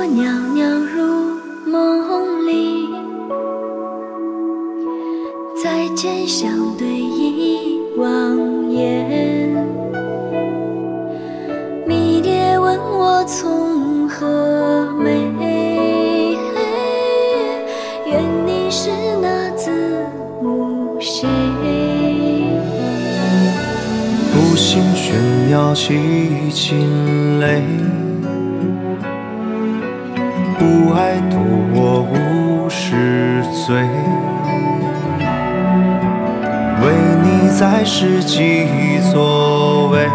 袅袅入梦里，再见相对忆望眼。迷迭问我从何美，愿你是那字母谁？ 不信玄妙起惊雷，不爱渡我无是罪。为你在世几作为，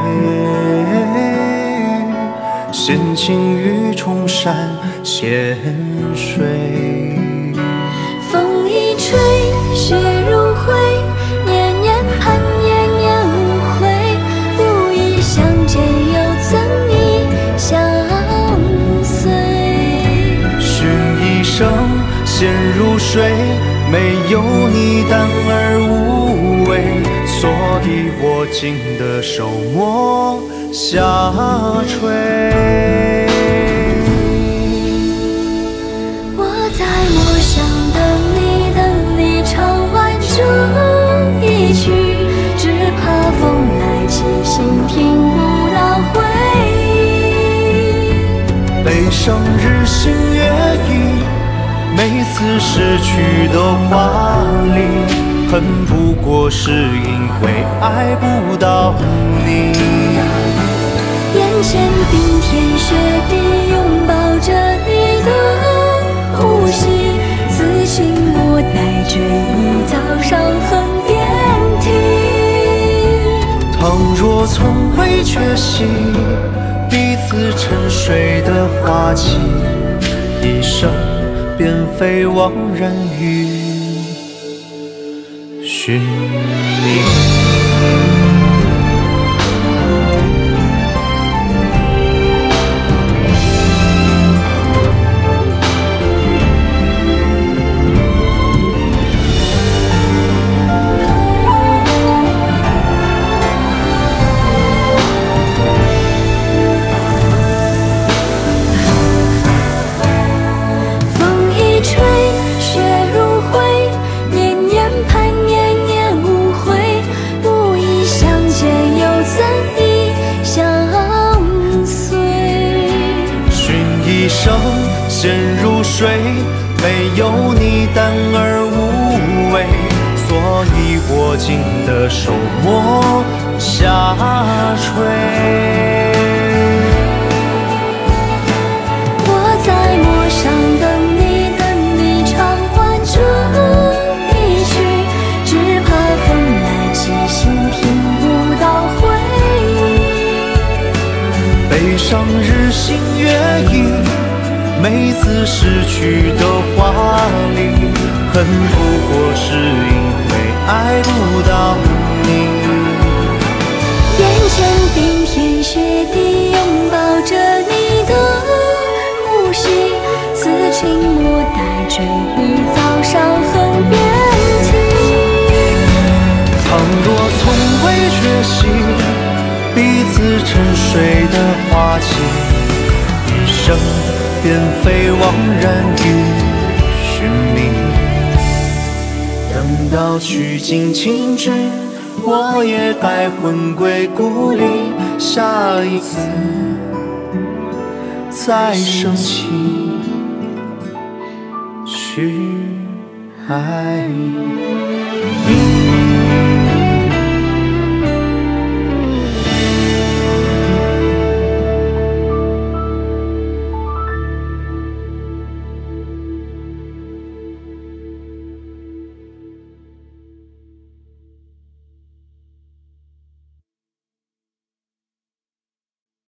闲情与重山咸水。 风一吹，雪如灰，年年盼，年年无悔。无意相见，又怎忆相随？ 寻一生，陷入水，没有你淡而无味。所以我静的手抹下垂。 我在陌上等你，等你唱完这一曲，只怕风来起，心听不到回忆。 悲伤日新月异，每次失去的华丽。恨不过是因为爱不到你。 眼前冰天雪地，拥抱着你的呼吸，此情莫待追忆，早上恨遍体。 倘若从未缺席，彼此沉睡的花期，一生便非枉然于寻觅。陷入水，没有你淡而无味，所以我静的手抹下垂。 我在陌上等你，等你唱完这一曲，只怕风来起，心听不到回忆。 悲伤日新月异，每次失去的华丽，恨不过是因为爱不到你。 眼前冰天雪地，拥抱着你的呼吸，此情莫待追忆，早上恨遍体。 倘若从未缺席，彼此沉睡的花期，一生便非枉然于寻觅。等到曲尽情致，我也该魂归故里。下一次再升起去爱。